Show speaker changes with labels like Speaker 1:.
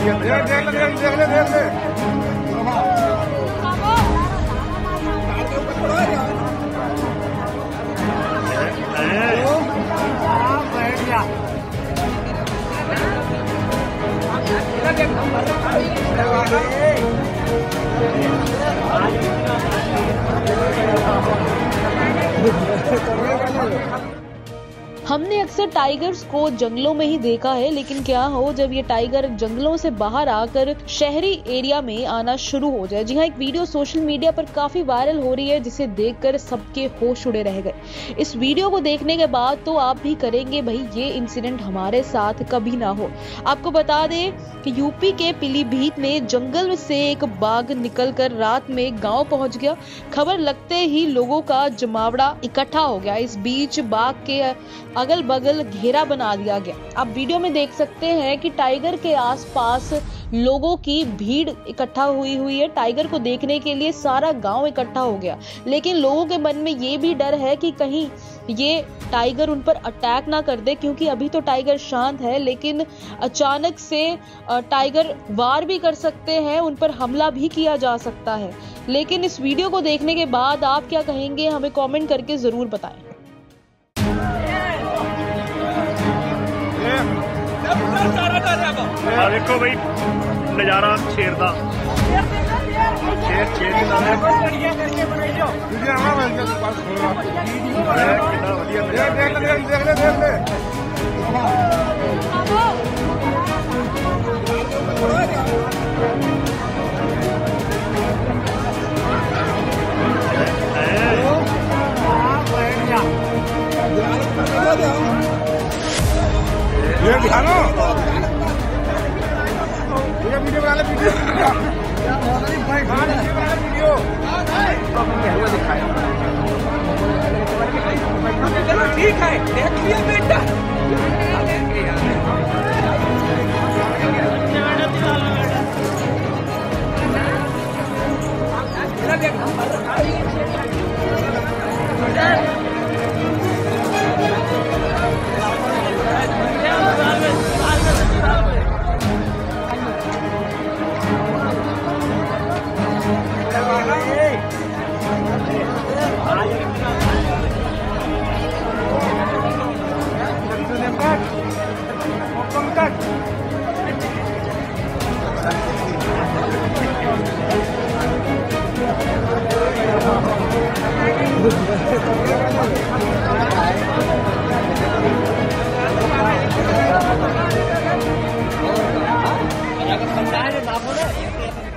Speaker 1: हमने अक्सर टाइगर्स को जंगलों में ही देखा है, लेकिन क्या हो जब ये टाइगर जंगलों से बाहर आकर शहरी एरिया में आना शुरू हो जाए। जी हाँ, एक वीडियो सोशल मीडिया पर काफी वायरल हो रही है जिसे देखकर सबके होश उड़े रह गए। इस वीडियो को देखने के बाद तो आप भी करेंगे भाई ये इंसिडेंट हमारे साथ कभी ना हो। आपको बता दें कि यूपी के पीलीभीत में जंगल से एक बाघ निकलकर रात में गांव पहुंच गया। खबर लगते ही लोगों का जमावड़ा इकट्ठा हो गया। इस बीच बाघ के अगल बगल घेरा बना दिया गया। आप वीडियो में देख सकते हैं कि टाइगर के आसपास लोगों की भीड़ इकट्ठा हुई है। टाइगर को देखने के लिए सारा गांव इकट्ठा हो गया, लेकिन लोगों के मन में ये भी डर है कि कहीं ये टाइगर उन पर अटैक ना कर दे, क्योंकि अभी तो टाइगर शांत है, लेकिन अचानक से टाइगर वार भी कर सकते हैं, उन पर हमला भी किया जा सकता है। लेकिन इस वीडियो को देखने के बाद आप क्या कहेंगे, हमें कमेंट करके जरूर बताएं।
Speaker 2: देखो भाई नजारा शेर का
Speaker 3: ये दिखाना वीडियो बना ले वीडियो चलो ठीक है, देख लिया बेटा। समझाए